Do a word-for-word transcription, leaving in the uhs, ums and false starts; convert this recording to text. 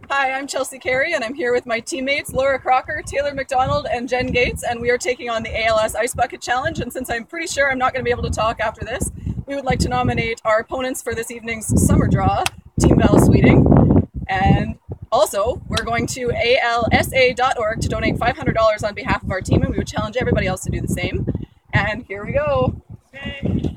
Hi, I'm Chelsea Carey, and I'm here with my teammates Laura Crocker, Taylor McDonald, and Jen Gates, and we are taking on the A L S Ice Bucket Challenge. And since I'm pretty sure I'm not going to be able to talk after this, we would like to nominate our opponents for this evening's summer draw, Team Valasweeting. And also, we're going to A L S A dot org to donate five hundred dollars on behalf of our team, and we would challenge everybody else to do the same. And here we go. Okay.